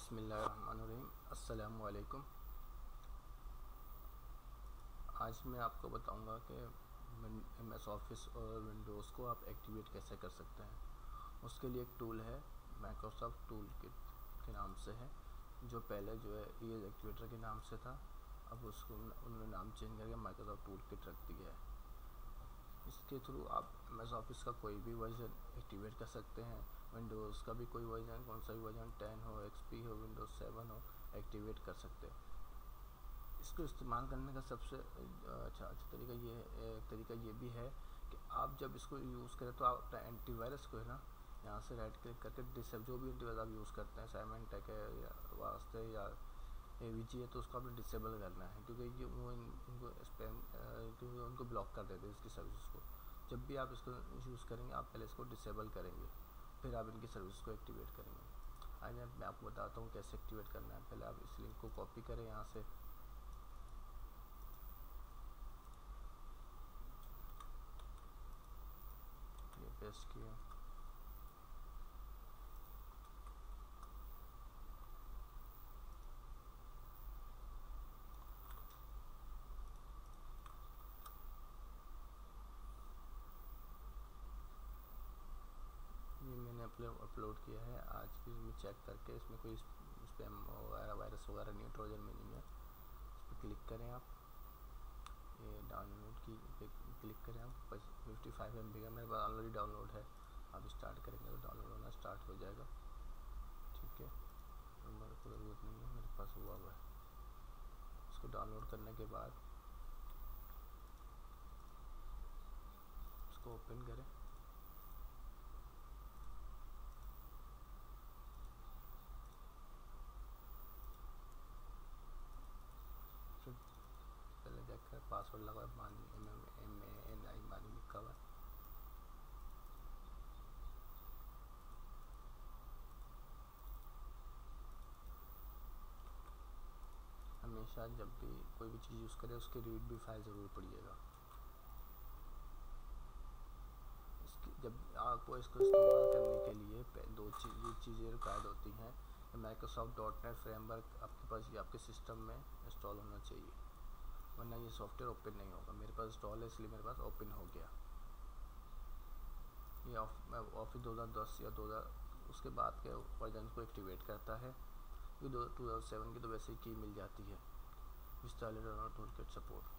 बिस्मिल्लाहिर्रहमानिर्रहीम। अस्सलामु अलैकुम। आज मैं आपको बताऊंगा कि MS ऑफिस और विंडोज़ को आप एक्टिवेट कैसे कर सकते हैं। उसके लिए एक टूल है, माइक्रोसॉफ्ट टूलकिट के नाम से है, जो पहले जो है ये एक्टिवेटर के नाम से था। अब उसको उन्होंने नाम चेंज करके माइक्रोसॉफ्ट टूलकिट रख दिया है। इसके थ्रू आप MS ऑफिस का कोई भी वर्जन एक्टिवेट कर सकते हैं। विंडोज़ का भी कोई वर्जन, कौन सा भी वर्जन, 10 हो, XP हो, विंडोज़ 7 हो, एक्टिवेट कर सकते हैं। इसको इस्तेमाल करने का सबसे अच्छा तरीका ये भी है कि आप जब इसको यूज़ करें तो आप अपना एंटीवायरस को है ना, यहाँ से राइट क्लिक करके डिसेबल, जो भी एंटीवायरस आप यूज़ करते हैं, साइमनटेक है या वास्ते या AVG है, तो उसको आपने डिसेबल करना है, क्योंकि ये वो इनको स्पैम क्योंकि उनको ब्लॉक कर देते हैं इसकी सर्विस को। जब भी आप इसको यूज़ करेंगे, आप पहले इसको डिसेबल करेंगे, फिर आप इनकी सर्विस को एक्टिवेट करेंगे। आज मैं आपको बताता हूँ कैसे एक्टिवेट करना है। पहले आप इस लिंक को कॉपी करें, यहाँ से ये पेस्ट किया। ये मैंने अपलोड किया है। आज फिर मैं चेक करके इसमें कोई स्पैम वगैरह, वायरस वगैरह नहीं है, ट्रोजन में नहीं है। इस पर क्लिक करें आप, ये डाउनलोड की पे क्लिक करें आप। 55 MB का मेरे पास ऑलरेडी डाउनलोड है। आप स्टार्ट करेंगे तो डाउनलोड होना स्टार्ट हो जाएगा। ठीक है, तो मेरे को ज़रूरत नहीं है, मेरे पास हुआ है। इसको डाउनलोड करने के बाद इसको ओपन करें। फिर पहले देखकर पासवर्ड लगा, मानी MANI मानी लिखा हुआ है। हमेशा जब भी कोई भी चीज़ यूज़ करें, उसकी रीड भी फाइल ज़रूर पढ़िएगा। इसकी जब आपको इसको इस्तेमाल करने के लिए दो चीज़ें रिक्वायर्ड होती हैं। माइक्रोसॉफ्ट .NET फ्रेमवर्क आपके पास ये आपके सिस्टम में इंस्टॉल होना चाहिए, वरना ये सॉफ्टवेयर ओपन नहीं होगा। मेरे पास इंस्टॉल है, इसलिए मेरे पास ओपन हो गया। ये ऑफिस 2010 या 2000 उसके बाद के वर्जन को एक्टिवेट करता है। 2007 की तो वैसे ही की मिल जाती है, इंस्टॉलेटर टूलकिट सपोर्ट।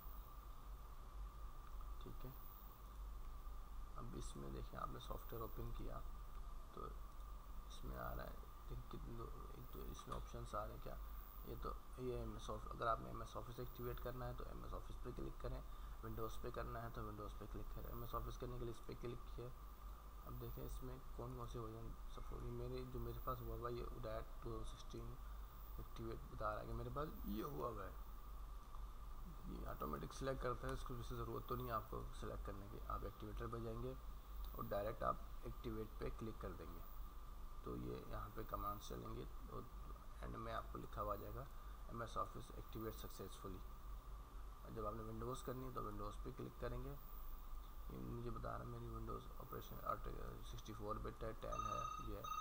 ठीक है, अब इसमें देखिए, आपने सॉफ्टवेयर ओपन किया तो इसमें आ रहा है, एक तो इसमें ऑप्शंस आ रहे हैं क्या, ये MS ऑफिस। अगर आपने MS ऑफिस एक्टिवेट करना है तो MS ऑफिस पे क्लिक करें, विंडोज़ पे करना है तो विंडोज़ पे क्लिक करें। MS ऑफिस करने के लिए इस पर क्लिक किया। अब देखें इसमें कौन कौन से वर्जन सपोर्ट। जो मेरे पास हुआ हुआ ये UDAT 2016 एक्टिवेट बता रहा है कि मेरे पास ये हुआ हुआ है। ये ऑटोमेटिक सिलेक्ट करता है, इसको वैसे ज़रूरत तो नहीं है आपको सिलेक्ट करने की। आप एक्टिवेटर पे जाएंगे और डायरेक्ट आप एक्टिवेट पे क्लिक कर देंगे, तो ये यहाँ पे कमांड्स चलेंगे और एंड में आपको लिखा हुआ जाएगा MS ऑफिस एक्टिवेट सक्सेसफुली। जब आपने विंडोज़ करनी है तो विंडोज़ पे क्लिक करेंगे। ये मुझे बता रहा है मेरी विंडोज़ ऑपरेशन 64 बिट है, 10 है। ये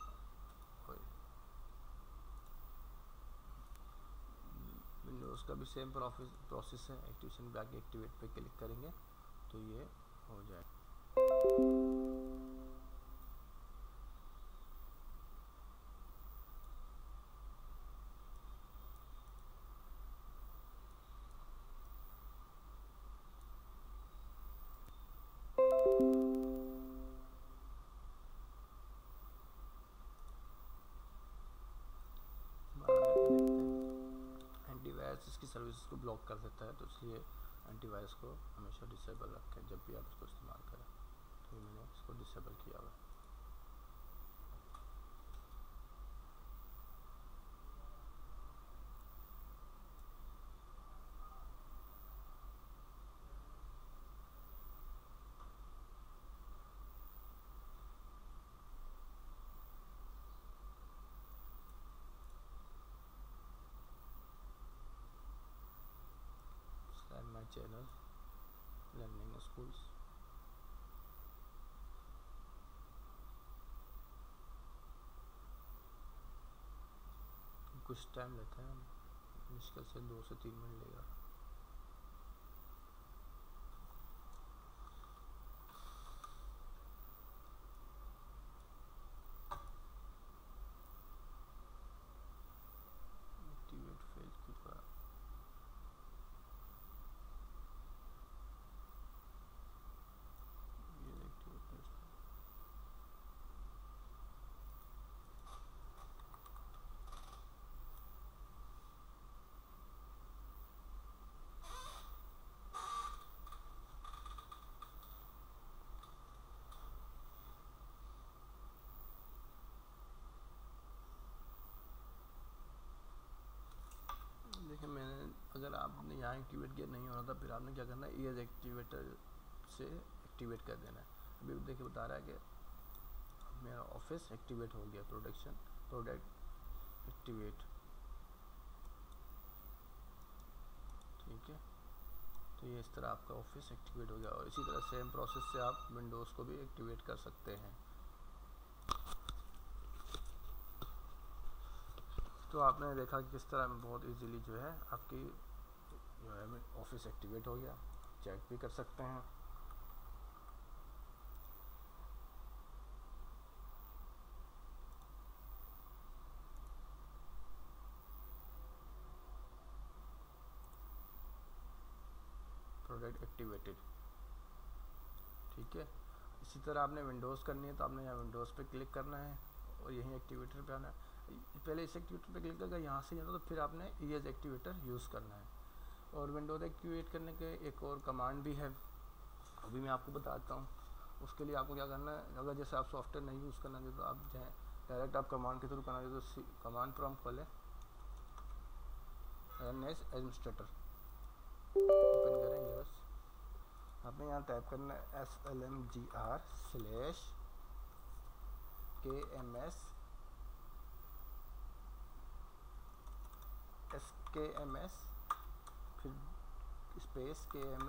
विंडोज़ का भी सेम प्रोसेस है। एक्टिवेशन पे आके एक्टिवेट पे क्लिक करेंगे तो ये हो जाए। एंटीवायरस इसकी सर्विस को ब्लॉक कर देता है, तो इसलिए एंटीवायरस को हमेशा डिसेबल रखें जब भी आप इसको इस्तेमाल करें। तो मैंने इसको डिसेबल किया हुआ है। My channel learning schools. कुछ टाइम लेता है, मुश्किल से 2 से 3 मिनट लेगा। एक्टिवेट फेल क्यों करा? ये एक्टिवेट देखिए, मैंने अगर आपने यहाँ एक्टिवेट किया नहीं हो रहा था, फिर आपने क्या करना है, ईज एक्टिवेटर से एक्टिवेट कर देना है। अभी देखिए बता रहा है कि मेरा ऑफिस एक्टिवेट हो गया, प्रोडक्ट एक्टिवेट, ठीक है। तो ये इस तरह आपका ऑफिस एक्टिवेट हो गया, और इसी तरह सेम प्रोसेस से आप विंडोज़ को भी एक्टिवेट कर सकते हैं। तो आपने देखा कि किस तरह बहुत इजीली जो है आपकी जो है ऑफिस एक्टिवेट हो गया। चेक भी कर सकते हैं। प्रोडक्ट एक्टिवेटेड, ठीक है। इसी तरह आपने विंडोज़ करनी है तो आपने यहाँ विंडोज़ पे क्लिक करना है और यहीं एक्टिवेटर पे आना है। पहले इस एक्टिवेटर पे क्लिक करके यहाँ से जाना, तो फिर आपने ईएस एक्टिवेटर यूज़ करना है। और विंडोज़ एक्टिवेट करने के एक और कमांड भी है, अभी मैं आपको बताता हूँ। उसके लिए आपको क्या करना है, अगर जैसे आप सॉफ्टवेयर नहीं यूज़ करना चाहते तो आप चाहें डायरेक्ट आप कमांड के थ्रू करना चाहते तो कमांड प्रॉम्प्ट खोलें, रन एज एडमिनिस्ट्रेटर ओपन करें। यस, आपने यहाँ टाइप करना है slmgr /kms skms फिर स्पेस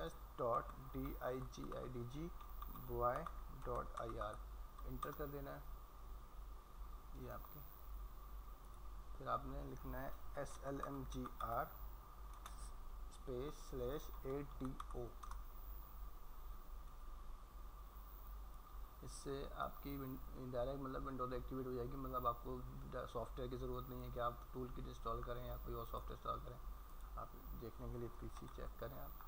kms.digiboy.ir इंटर कर देना है, ये आपके। फिर आपने लिखना है slmgr स्पेस /ATO। इससे आपकी डायरेक्ट मतलब विंडोज एक्टिवेट हो जाएगी, मतलब आपको सॉफ्टवेयर की ज़रूरत नहीं है कि आप टूल किट इंस्टॉल करें या कोई और सॉफ्टवेयर इंस्टॉल करें। आप देखने के लिए पीसी चेक करें, आप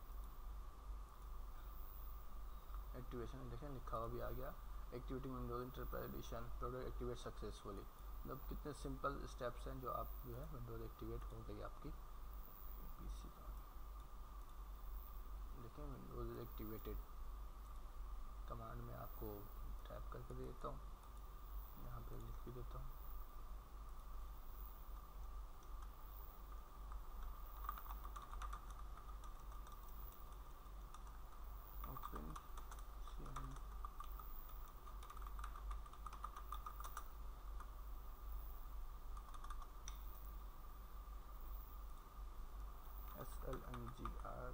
एक्टिवेशन देखें, लिखा हुआ भी आ गया, activating Windows enterprise edition product activate successfully. मतलब कितने सिंपल स्टेप्स हैं जो आप जो है विंडोज एक्टिवेट हो गई आपकी पीसी का। देखें विंडोज एक्टिवेटेड कमांड में आपको टाइप करके दे देता हूँ, यहाँ पे लिख भी देता हूँ। ओपन slmgr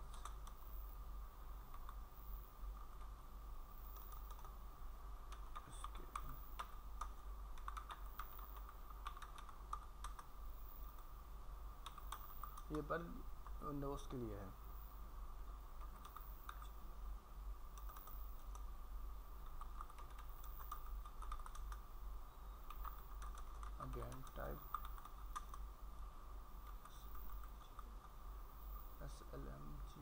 ये पर विंडोज़ के लिए है। अगेन टाइप slmg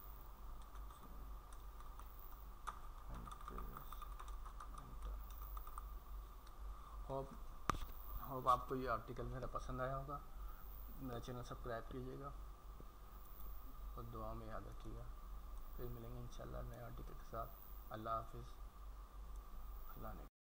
होप आपको ये आर्टिकल मेरा पसंद आया होगा। मेरा चैनल सब्सक्राइब कीजिएगा और दुआ में याद रखिएगा। फिर मिलेंगे इंशाल्लाह नए आर्टिकल के साथ। अल्लाह हाफिज़। अल्लाह ने